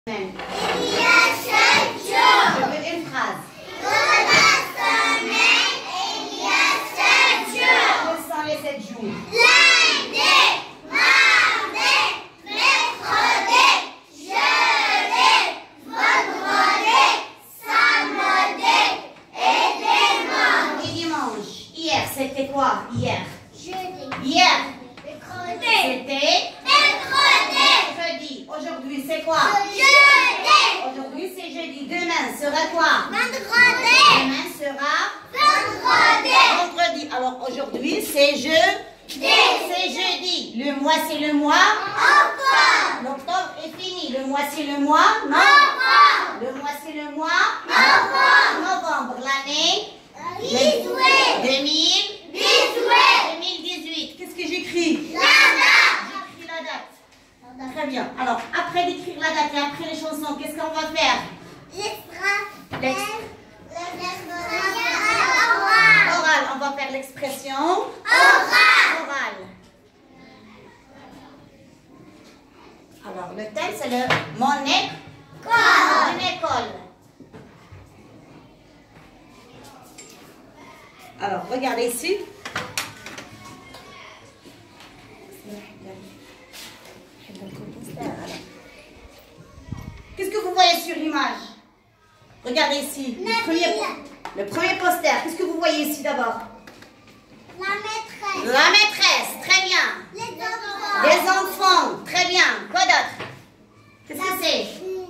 Il y a 7 jours. Je veux une phrase. Dans la semaine, il y a 7 jours. Quels sont les 7 jours? Lundi, mardi, mercredi, jeudi, vendredi, samedi et dimanche. Et dimanche. Hier, c'était quoi? Hier. Jeudi. Hier. Mercredi. C'était mercredi. Aujourd'hui, c'est quoi? Jeudi. Aujourd'hui, c'est jeudi. Demain sera quoi? Vendredi. Demain sera vendredi. Vendredi. Alors, aujourd'hui, c'est jeudi. C'est jeudi. Le mois, c'est le mois? Octobre. L'octobre est fini. Le mois, c'est le mois? Novembre. Le mois, c'est le mois? Novembre. Novembre. L'année? 2018. 2018. Qu'est-ce que j'écris? La date. J'écris la date. Très bien. Alors, après d'écrire la date et après les chansons, qu'est-ce qu'on va faire? Oral. On va faire l'expression orale. Alors, le thème, c'est mon école. Mon école. Alors, regardez ici. Qu'est-ce que vous voyez sur l'image? Regardez ici. Le premier poster. Qu'est-ce que vous voyez ici d'abord? La maîtresse. La maîtresse. Très bien. Les enfants. Les enfants. Très bien. Quoi d'autre? Qu'est-ce que c'est?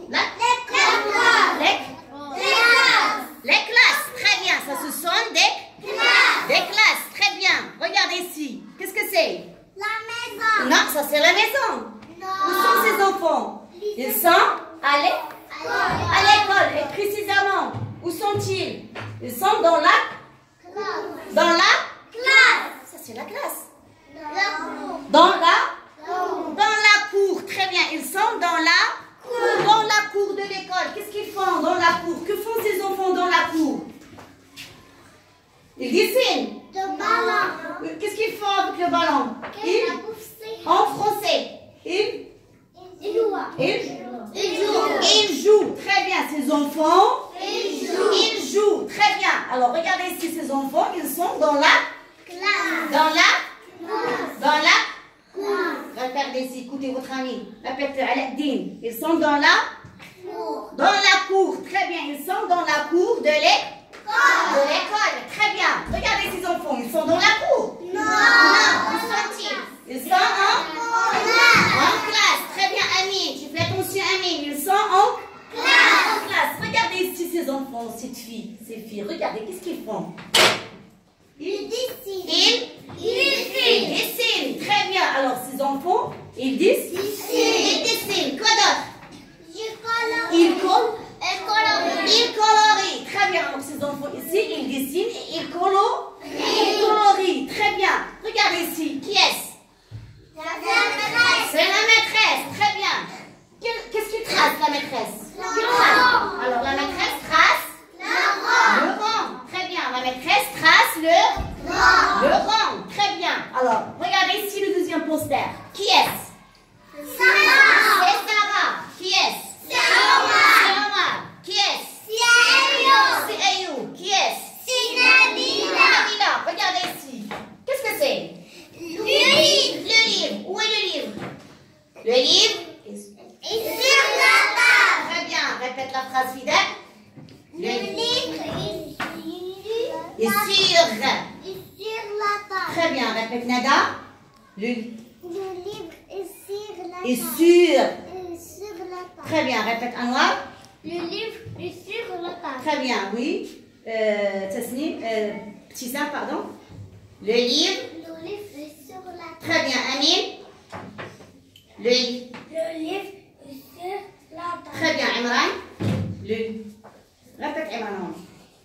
Les classes. Très bien. Ça se sont des classes. Très bien. Regardez ici. Qu'est-ce que c'est? La maison. Non, ça c'est la maison. Non. Où sont ces enfants? Ils sont à l'école. Et précisément, où sont-ils? Ils sont dans la classe. Dans la classe. Ça c'est la classe. Dans la cour. Très bien. Ils sont dans la cour de l'école. Qu'est-ce qu'ils font dans la cour? Que font ces enfants dans la cour? Ils dessinent. Le ballon. Qu'est-ce qu'ils font avec le ballon? En français. Ils jouent. Très bien. Ces enfants, ils jouent. Très bien. Alors, regardez ici, ces enfants, ils sont dans la classe. Regardez ici, écoutez votre ami. Répète, Aladdin. Ils sont dans la cour. Très bien. Ils sont dans la cour de l'école. Très bien. Regardez ces enfants. Ils sont dans la cour. Non. Où sont-ils? Ils sont en classe. Très bien, Amine. Tu fais attention, Amine. Ils sont en classe. Regardez ici ces enfants, ces filles. Regardez, qu'est-ce qu'ils font? Ils dessinent. Très bien. Alors, ces enfants, ils dessinent. Quoi d'autre? Ils colorient. Très bien. Donc, ces enfants ici, ils dessinent et ils colorient. Très bien. Regardez ici. Qui est-ce? C'est la maîtresse. Très bien. Qu'est-ce qu'il trace, la maîtresse? Alors, la maîtresse trace le rang. Très bien. La maîtresse trace le rang. Très bien. Alors, regardez ici le deuxième poster. Qui est-ce? Sarah. C'est Sarah. Qui est-ce? C'est Omar. Qui est-ce? C'est Ayou. Qui est-ce? C'est Nabila. Regardez ici. Qu'est-ce que c'est? Le livre. Où est le livre? Le livre est sur la table. Très bien. Répète la phrase fidèle. Le livre est sur la table. Très bien. Répète, Nada. Le livre est sur la table. Très bien. Répète, Anwar. Le livre est sur la table. Très bien. Oui. Tasnim. Petit Sam, pardon. Le livre est sur la table. Très bien. Amine. Le livre est sur la table. Très bien. Imran. Répète, Imran.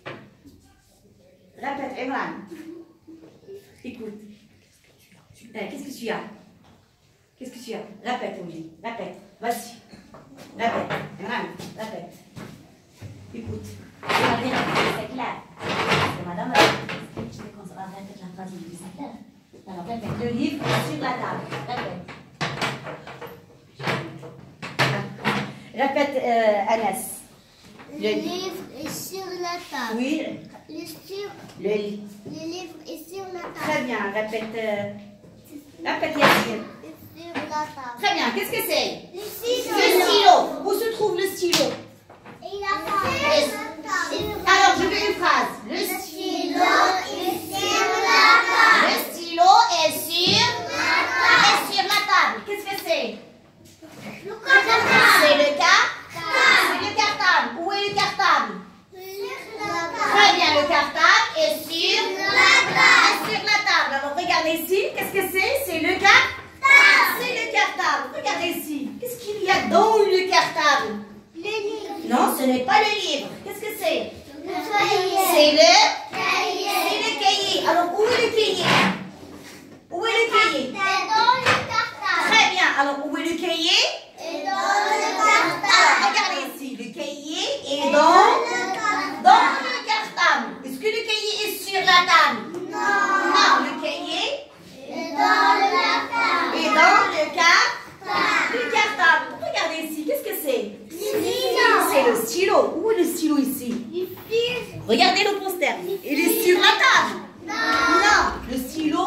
Répète, Imran. Écoute. Qu'est-ce que tu as? Qu'est-ce que tu as? Répète, oui. Répète. Vas-y. Répète. Imran. Répète. Écoute. C'est clair. C'est madame. Je vais qu'on va répéter la phrase du c'est clair. Alors, répète. Le livre est sur la table. Répète. Répète, Anas. Le livre est sur la table. Oui. Le livre est sur la table. Très bien, répète. Répète Yassine. Sur la table. Très bien, qu'est-ce que c'est? Le stylo. Le stylo. Où se trouve le stylo? Et la table. Alors, je veux une phrase. Le stylo est sur la table. Le stylo est sur la table. Qu'est-ce que c'est? C'est le cartable. Où est le cartable? Très bien, le cartable est sur la table. Alors, regardez ici. Qu'est-ce que c'est? C'est le cartable. C'est le cartable. Regardez ici. Qu'est-ce qu'il y a dans le cartable? Le livre. Non, ce n'est pas le livre. Qu'est-ce que c'est? Le cahier. C'est le cahier. cahier. Alors, où est le cahier? Où est le cahier? C'est dans le cartable. Très bien. Alors, où est le cahier? Et dans le cartable. Alors, regardez ici. Le cahier est dans le cartable. Est-ce que le cahier est sur la table? Non, le cahier Et dans le cartable. est dans le cartable. Regardez ici. Qu'est-ce que c'est? C'est le stylo. Où est le stylo ici? Regardez le poster. Il est sur la table. Non. Le stylo.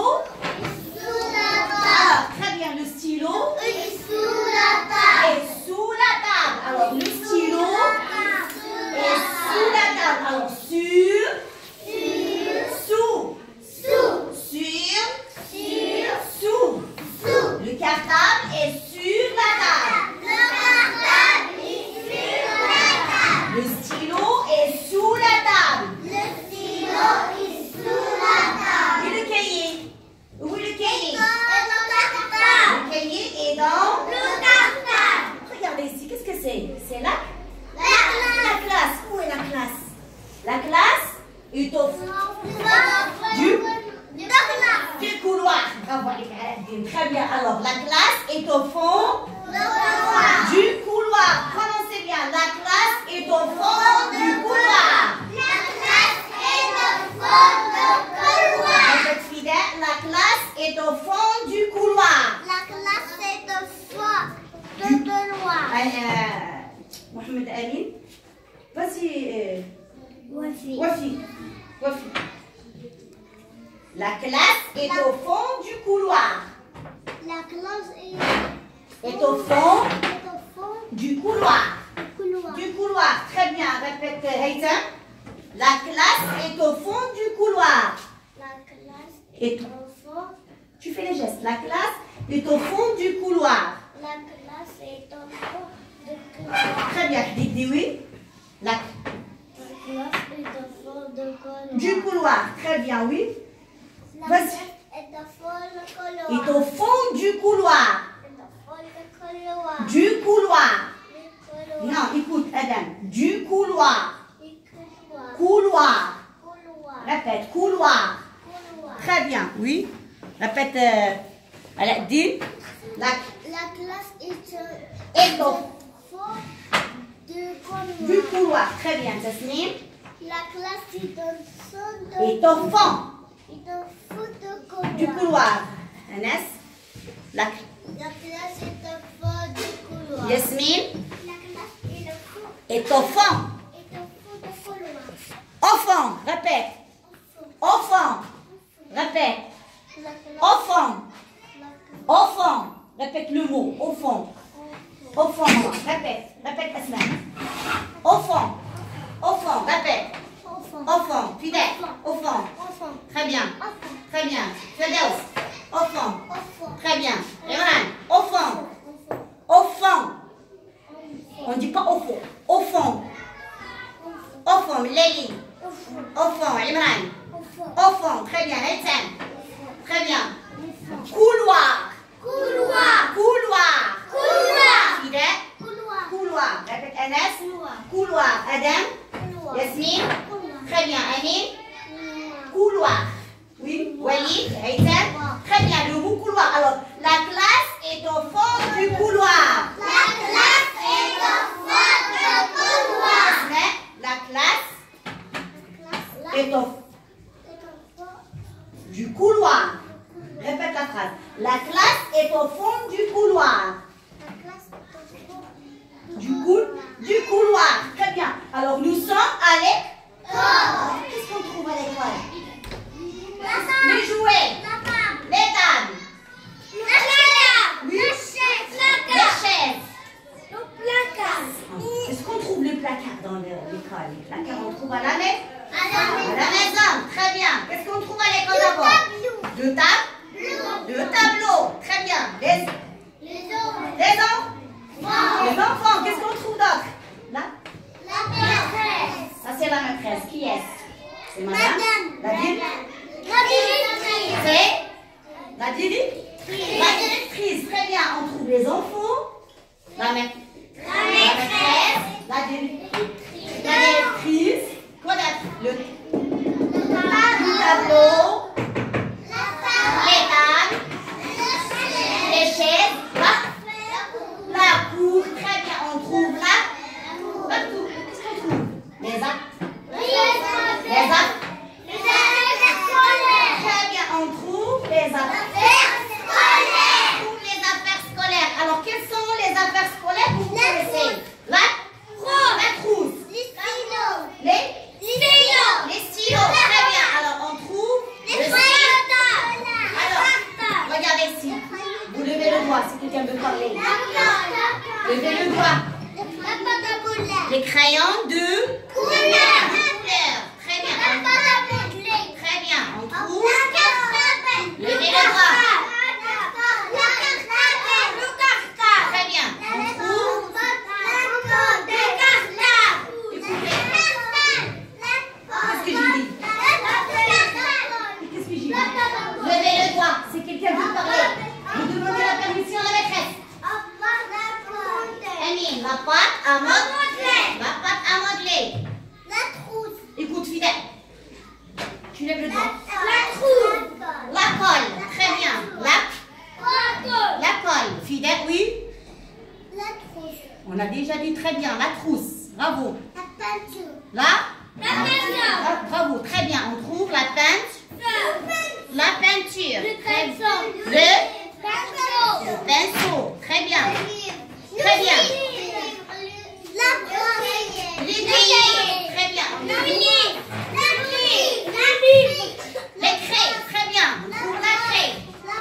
Alors, très bien. Le stylo est sous la table. Alors, le stylo est sous la table. Alors, sous. Le cartable est sur la table. Le stylo est sous la table. Et le cahier? Où est le cahier? Le cahier est dans... Regardez ici, qu'est-ce que c'est? C'est la classe. Où est la classe? La classe est au fond du couloir. Bravo, très bien. Alors, la classe est au fond du couloir. Prononcez bien. La classe est au fond du couloir. Répète fidèle. La classe est au fond du couloir. Mohamed Amin. Vas-y. Wafi. La classe est au fond du couloir. La classe Est au fond est au fond du couloir. du couloir. Du couloir. Très bien. Répète, Haytham. La classe est au fond du couloir. La classe Et est au fond. tu fais les gestes. La classe est au fond du couloir. La classe est au fond du couloir. Très bien. Dis oui. La La classe est au fond du couloir. du couloir. Très bien, oui. La Vas-y. classe est au fond du couloir. Est au fond du couloir. Est au fond du couloir. Du couloir. Du couloir. Non, écoute, Adam. Du couloir. Du couloir. Couloir. Couloir. Répète, couloir. Couloir. Très bien, oui. Répète, dis. La La classe est au fond du couloir. du couloir. Très bien, Tasnim. La classe est au fond Est au fond du du couloir. Anas. La La classe est au fond du couloir. Yasmine. La classe Est au fond. est au fond du couloir. Au fond. Répète. Au fond. Répète. La classe Au fond. la Au fond. Répète le mot. Au fond. Au fond. Répète. Répète, Asma. Au fond. Au fond. Répète. au fond. Au fond. Fidèle. Au fond. Au fond. Très bien. Au fond. Très bien. Fedeus. Au fond. Au fond. Très bien. Imran. Au fond. Au fond. On ne dit pas au fond. Au fond. Au fond. Léli. Au fond. Au fond. Imran. Au fond. Au fond. Très bien. Haytham. Très bien. Couloir. Couloir. Couloir. Couloir. Fidèle. Couloir. Couloir. Répète Anas. Couloir. Couloir. Adam. Couloir. Yasmine. Couloir. Très bien. Amin. Couloir. Couloir. Oui. Walid. Haytham. Très bien. Le mot couloir. Alors, la classe est au fond du couloir. La classe est au fond du couloir. Mais la classe est au fond du couloir. Répète la phrase. La classe est au fond du couloir. La classe est au fond Du dans l'école? Laquelle on trouve à la maison? À la maison, très bien. Qu'est-ce qu'on trouve à l'école d'abord? Deux tableaux, très bien. Les enfants, qu'est-ce qu'on trouve d'autre? Là? Ça c'est la maîtresse. Qui est-ce? C'est madame? La directrice. C'est? La directrice, très bien. On trouve les enfants. La maîtresse. La directrice. Quoi d'autre? Le tableau. Les tables. Les chaises. La cour. Très bien. On trouve la cour. Qu'est-ce qu'on trouve? Les affaires. Très bien. On trouve les affaires scolaires. Alors, quelles sont les affaires scolaires vous connaissez? La trousse. Les stylos. Très bien. Alors, on trouve le stylo. Alors, regardez ici. Vous levez le doigt si quelqu'un veut parler. Levez le doigt. Les crayons de couleur. Très bien. Très bien. On trouve. Levez le doigt. Très bien. On trouve. Qu'est-ce que j'ai dit? Qu'est-ce que j'ai dit? Levez le doigt. Si quelqu'un veut parler, vous demandez la permission à la maîtresse. Amine, la pâte à modeler. Écoute, fidèle. Tu lèves le doigt. La colle. Très bien. La colle. Fidèle, oui. On a déjà dit très bien. La trousse. Bravo. Bravo. Très bien. On trouve la peinture. Le pinceau. Très bien. Très bien. Les cahiers. Très bien. Les craies. Très bien. On trouve la craie.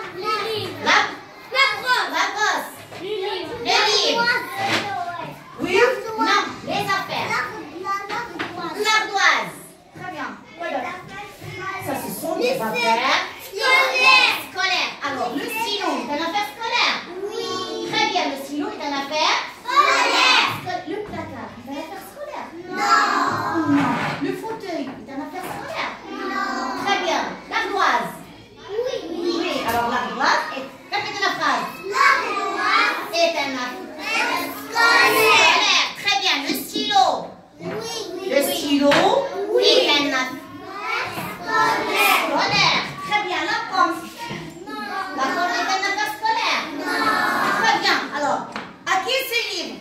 La gosse. Le livre. Oui. Non. Les affaires. L'ardoise. Très bien. Ça, ce sont des affaires scolaires. Alors, le stylo est une affaire scolaire. Très bien. Le stylo est une affaire scolaire. Le placard est une affaire scolaire. Non. Le fauteuil est une affaire scolaire. Non. Très bien. L'ardoise. Oui. Alors, l'ardoise est... Répétez la phrase. L'ardoise est une affaire scolaire. Très bien. Le stylo. Le stylo est une affaire scolaire. Très bien. La pomme. La pomme est une affaire scolaire. Très bien. Alors, à qui ce livre?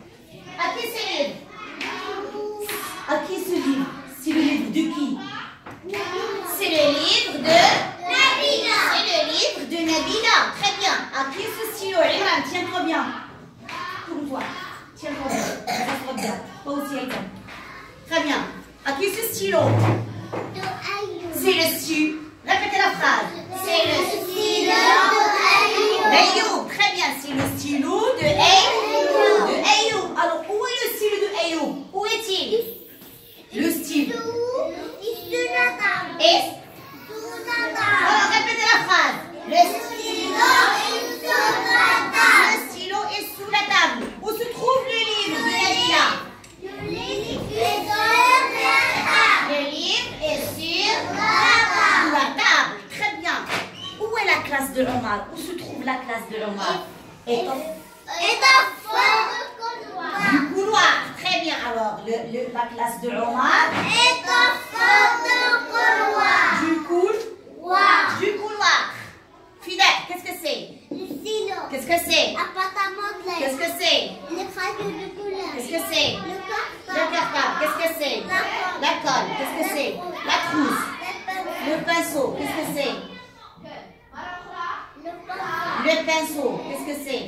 C'est le livre de qui? C'est le livre de Nabila. Très bien. À qui ce stylo? Imran, tiens-toi bien. Tourne-toi. Tiens-toi bien. Ça se bien. Toi aussi, Aïda. Très bien. À qui ce stylo? C'est le stylo. Répétez la phrase. C'est le stylo d'Ayoub. Très bien. C'est le stylo de Ayoub. Alors, où est le stylo de Ayoub? Où est-il? Le stylo. Et alors, répétez la phrase. Le stylo est sous la table. Où se trouve le livre de Nabila? Le livre est sur la table. Très bien. Où est la classe de Omar? Où se trouve la classe de Omar? Du couloir. Très bien. Alors, la classe de Omar est au fond du couloir. Du couloir. Fidèle, qu'est-ce que c'est? Le stylo. Qu'est-ce que c'est? Appartement de Qu'est-ce que c'est? le crayon de couleur. Qu'est-ce que c'est? Le cartable. Qu'est-ce que c'est? La colle. Qu'est-ce que c'est? La trousse. Le pinceau. Qu'est-ce que c'est? Le pinceau. Qu'est-ce que c'est?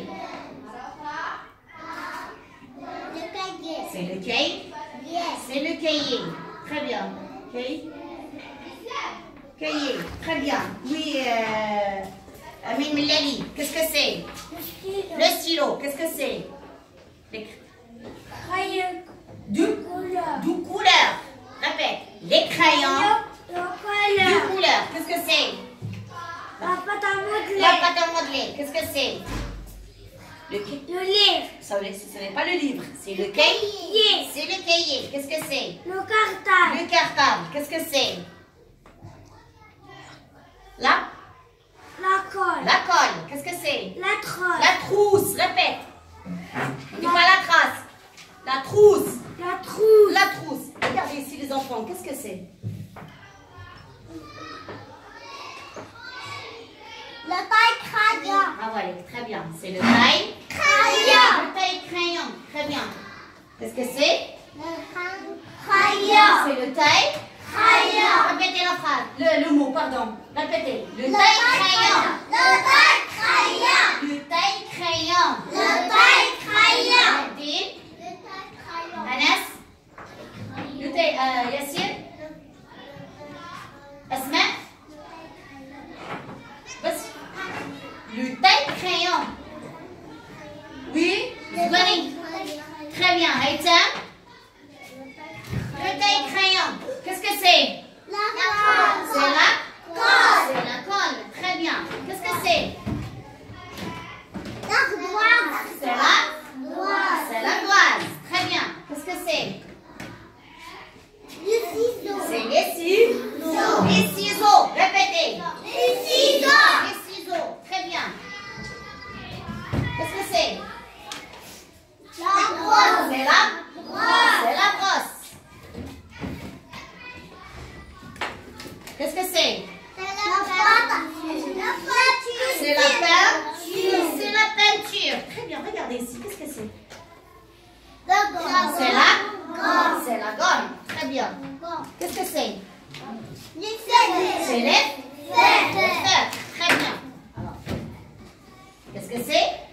Le cahier. C'est le cahier? C'est le cahier. Très bien. Cahier. Très bien. Oui, Amin Millali. Qu'est-ce que c'est? Le stylo. Qu'est-ce que c'est? Crayon. Du ce n'est pas le livre, c'est le cahier. C'est le cahier. Qu'est-ce que c'est? Le cartable. Le cartable. Qu'est-ce que c'est? La La colle. Qu'est-ce que c'est? La trosse. La trousse. Répète. On dit pas la trace. La trousse. La trousse. La trousse. Regardez ici les enfants. Qu'est-ce que c'est? Le taille-crayon. Ah voilà, très bien. C'est le taille. Crayon. Le taille crayon. Très bien. Qu'est-ce que c'est? Le crayon. C'est le taille. Crayon. Répétez la phrase. Le mot, pardon. Répétez. Le taille crayon. Le taille-crayon. Le taille crayon. Le taille-crayon. Nadine. Le taille-crayon. Anas. Le taille. Yassir. Asma. بس le taille crayon. Oui, Zouani. Très bien. Haïtam. Le taille crayon. Qu'est-ce que c'est? La colle. C'est la colle. C'est la colle. Très bien. Qu'est-ce que c'est? L'ardoise. C'est la C'est la doise. Très bien. Qu'est-ce que c'est? Le ciseau. C'est les ciseaux. Les ciseaux. Répétez. Les ciseaux. Les ciseaux. Très bien. Qu'est-ce que c'est? La brosse. C'est la C'est la brosse. Qu'est-ce que c'est? C'est la peinture. C'est la peinture. Très bien. Regardez ici. Qu'est-ce que c'est? C'est la C'est la gomme. Très bien. Qu'est-ce que c'est? C'est les feutres. Très bien. Alors, qu'est-ce que c'est?